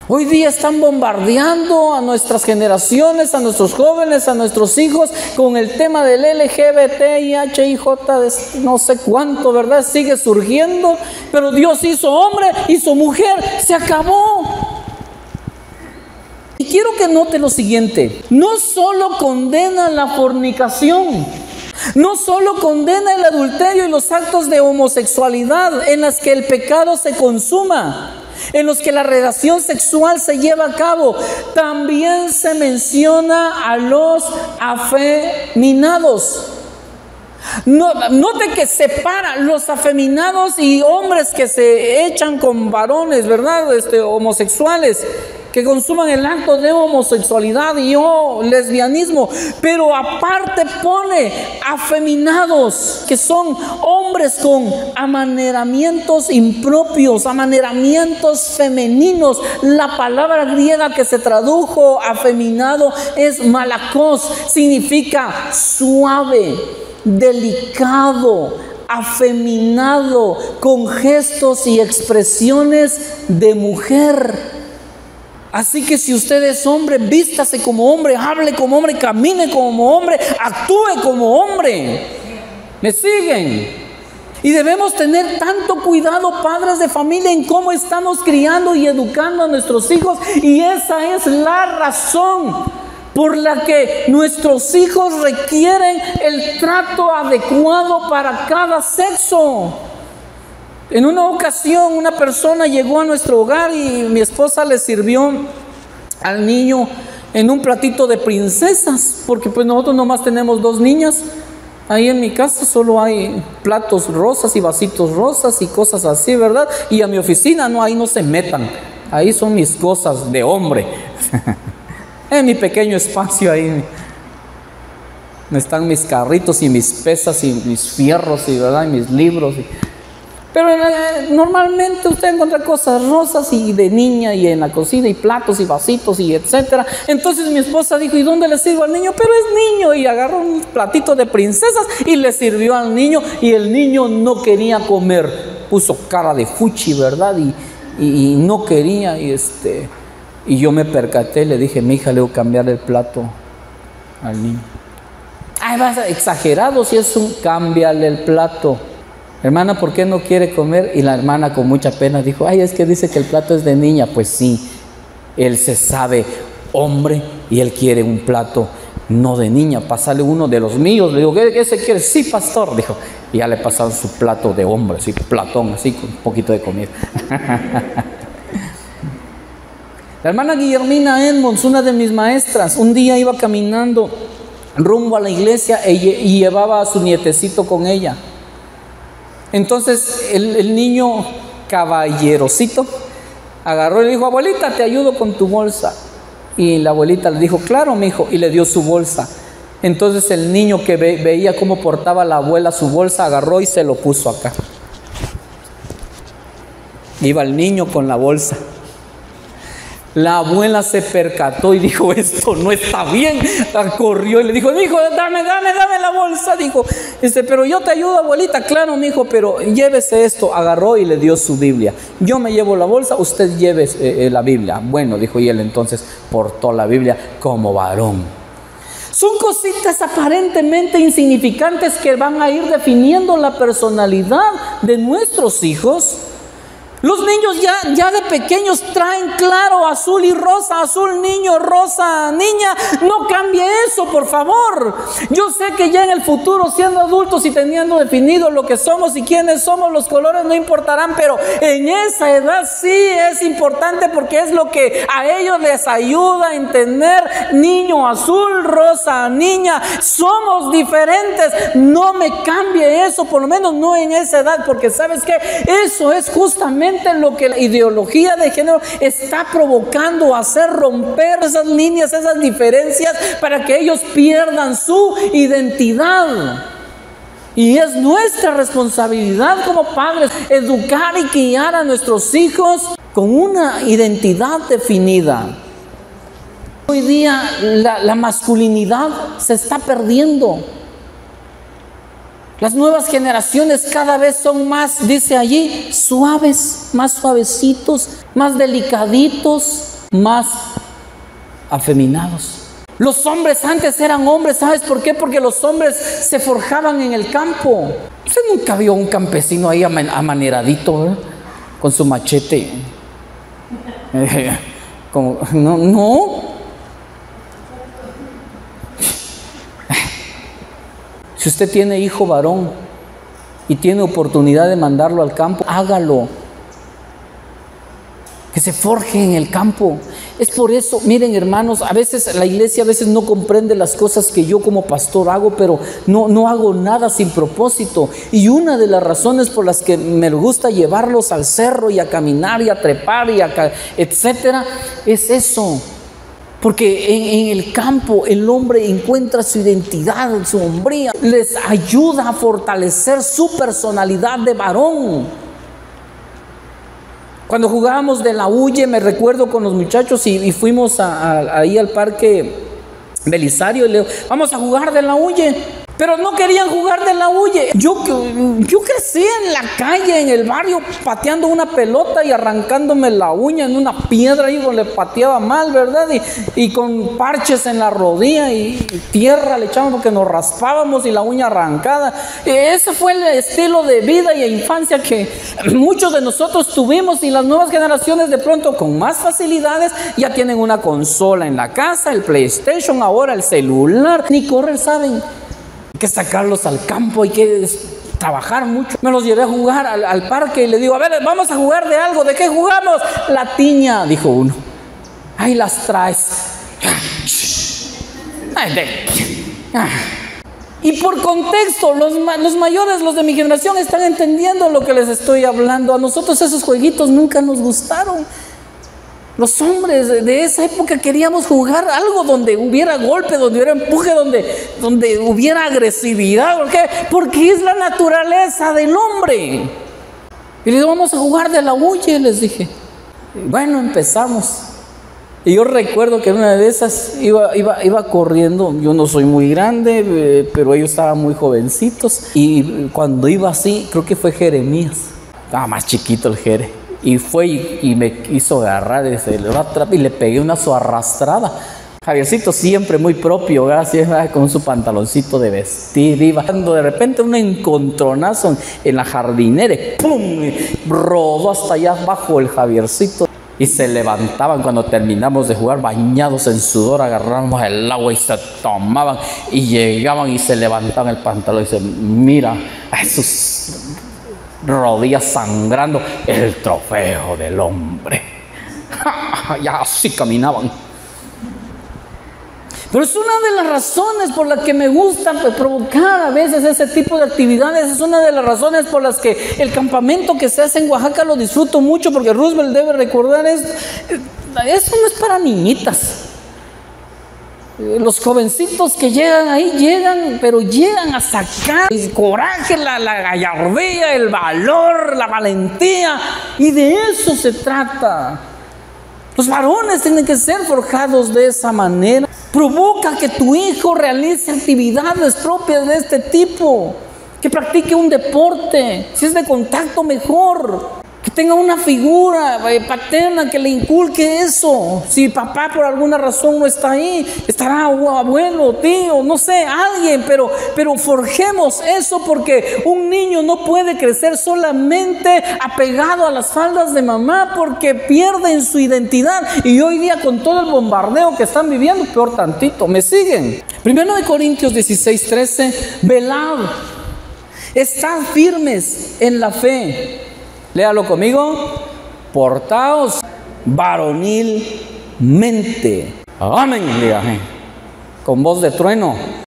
Hoy día están bombardeando a nuestras generaciones, a nuestros jóvenes, a nuestros hijos con el tema del LGBT y HIJ, no sé cuánto, ¿verdad? Sigue surgiendo, pero Dios hizo hombre, hizo mujer, se acabó. Y quiero que note lo siguiente: no solo condena la fornicación, no solo condena el adulterio y los actos de homosexualidad en las que el pecado se consuma, en los que la relación sexual se lleva a cabo, también se menciona a los afeminados. Note que separa los afeminados y hombres que se echan con varones, ¿verdad? Homosexuales, que consuman el acto de homosexualidad y lesbianismo, pero aparte pone afeminados, que son hombres con amaneramientos impropios, amaneramientos femeninos. La palabra griega que se tradujo afeminado es malakos, significa suave, delicado, afeminado, con gestos y expresiones de mujer. Así que si usted es hombre, vístase como hombre, hable como hombre, camine como hombre, actúe como hombre. ¿Me siguen? Y debemos tener tanto cuidado, padres de familia, en cómo estamos criando y educando a nuestros hijos. Y esa es la razón por la que nuestros hijos requieren el trato adecuado para cada sexo. En una ocasión una persona llegó a nuestro hogar y mi esposa le sirvió al niño en un platito de princesas, porque pues nosotros nomás tenemos 2 niñas. Ahí en mi casa solo hay platos rosas y vasitos rosas y cosas así, ¿verdad? Y a mi oficina no, ahí no se metan, ahí son mis cosas de hombre. En mi pequeño espacio ahí están mis carritos y mis pesas y mis fierros y, ¿verdad?, y mis libros. Pero normalmente usted encuentra cosas rosas y de niña y en la cocina y platos y vasitos y etcétera. Entonces mi esposa dijo: ¿y dónde le sirvo al niño? Pero es niño. Y agarró un platito de princesas y le sirvió al niño, y el niño no quería comer. Puso cara de fuchi, ¿verdad? Y no quería. Y yo me percaté, le dije: mi hija, le voy a cambiar el plato al niño. Ay, vas exagerado, si es cámbiale el plato. Hermana, ¿por qué no quiere comer? Y la hermana con mucha pena dijo: ay, es que dice que el plato es de niña. Pues sí, él se sabe hombre y él quiere un plato no de niña. Pásale uno de los míos. Le digo: ¿qué se quiere? Sí, pastor, dijo. Y ya le pasaron su plato de hombre, así, platón, así, con un poquito de comida. La hermana Guillermina Edmonds, una de mis maestras, un día iba caminando rumbo a la iglesia y llevaba a su nietecito con ella. Entonces el niño caballerosito agarró y le dijo: abuelita, te ayudo con tu bolsa. Y la abuelita le dijo: claro, mijo, y le dio su bolsa. Entonces el niño, que veía cómo portaba la abuela su bolsa, agarró y se lo puso acá. Iba el niño con la bolsa. La abuela se percató y dijo: esto no está bien. Corrió y le dijo: hijo, dame la bolsa. Dijo: pero yo te ayudo, abuelita. Claro, mijo, pero llévese esto. Agarró y le dio su Biblia. Yo me llevo la bolsa, usted lleve la Biblia. Bueno, dijo, y él entonces portó la Biblia como varón. Son cositas aparentemente insignificantes que van a ir definiendo la personalidad de nuestros hijos. Los niños ya de pequeños traen claro azul y rosa, azul niño, rosa niña. No cambie eso, por favor. Yo sé que ya en el futuro, siendo adultos y teniendo definido lo que somos y quiénes somos, los colores no importarán, pero en esa edad sí es importante, porque es lo que a ellos les ayuda a entender. Niño azul, rosa niña, somos diferentes. No me cambie eso, por lo menos no en esa edad, porque ¿sabes qué? Eso es justamente lo que la ideología de género está provocando, hacer romper esas líneas, esas diferencias, para que ellos pierdan su identidad. Y es nuestra responsabilidad como padres educar y guiar a nuestros hijos con una identidad definida. Hoy día la masculinidad se está perdiendo. Las nuevas generaciones cada vez son más, dice allí, suaves, más suavecitos, más delicaditos. más afeminados. Los hombres antes eran hombres, ¿sabes por qué? Porque los hombres se forjaban en el campo. Usted nunca vio un campesino ahí amaneradito, ¿verdad? Con su machete. No. Si usted tiene hijo varón y tiene oportunidad de mandarlo al campo, hágalo. Que se forje en el campo. Es por eso, miren hermanos, a veces la iglesia no comprende las cosas que yo como pastor hago, pero no hago nada sin propósito. Y una de las razones por las que me gusta llevarlos al cerro y a caminar y a trepar y etcétera, es eso. Porque en el campo el hombre encuentra su identidad, su hombría, les ayuda a fortalecer su personalidad de varón. Cuando jugábamos de la huye, me recuerdo con los muchachos y fuimos ahí al parque Belisario y le digo, vamos a jugar de la huye. Pero no querían jugar de la huye. Yo crecí en la calle, en el barrio, pateando una pelota y arrancándome la uña en una piedra. Y le pateaba mal, ¿verdad? Y con parches en la rodilla y tierra le echábamos porque nos raspábamos y la uña arrancada. Ese fue el estilo de vida y de infancia que muchos de nosotros tuvimos, y las nuevas generaciones de pronto con más facilidades ya tienen una consola en la casa, el PlayStation, ahora el celular. Ni correr saben. Hay que sacarlos al campo, hay que trabajar mucho. Me los llevé a jugar al parque y le digo, a ver, vamos a jugar de algo. ¿De qué jugamos? La tiña, dijo uno. Ahí las traes. Y por contexto, los mayores, los de mi generación, están entendiendo lo que les estoy hablando. A nosotros esos jueguitos nunca nos gustaron. Los hombres de esa época queríamos jugar algo donde hubiera golpe, donde hubiera empuje, donde hubiera agresividad. ¿Por qué? Porque es la naturaleza del hombre. Y les digo, vamos a jugar de la huye, les dije. Bueno, empezamos. Y yo recuerdo que una de esas iba corriendo. Yo no soy muy grande, pero ellos estaban muy jovencitos. Y cuando iba así, creo que fue Jeremías. Estaba más chiquito el Jere. Y fue y me quiso agarrar y le pegué una su arrastrada. Javiercito siempre muy propio, gracias, con su pantaloncito de vestir. Iba dando de repente un encontronazo en la jardinera. ¡Pum! Rodó hasta allá abajo el Javiercito. Y se levantaban cuando terminamos de jugar, bañados en sudor, agarramos el agua y se tomaban. Y llegaban y se levantaban el pantalón y dicen, mira, a esos rodillas sangrando, el trofeo del hombre. Ya así caminaban. Pero es una de las razones por las que me gusta provocar a veces ese tipo de actividades. Es una de las razones por las que el campamento que se hace en Oaxaca lo disfruto mucho, porque Roosevelt debe recordar esto no es para niñitas. Los jovencitos que llegan ahí, pero llegan a sacar el coraje, la gallardía, el valor, la valentía. Y de eso se trata. Los varones tienen que ser forjados de esa manera. Provoca que tu hijo realice actividades propias de este tipo. Que practique un deporte. Si es de contacto, mejor. Que tenga una figura paterna que le inculque eso. Si papá por alguna razón no está ahí, estará abuelo, tío, no sé, alguien, pero forjemos eso, porque un niño no puede crecer solamente apegado a las faldas de mamá, porque pierden su identidad. Y hoy día, con todo el bombardeo que están viviendo, peor tantito. ¿Me siguen? 1 Corintios 16:13, velad, estad firmes en la fe. Léalo conmigo. Portaos varonilmente. Amén. Diga, con voz de trueno.